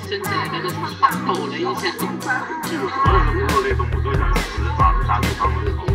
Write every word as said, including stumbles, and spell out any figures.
真正的那个打斗了一下。 就是所有的哺乳类动物都想死，抓住大对方的时候。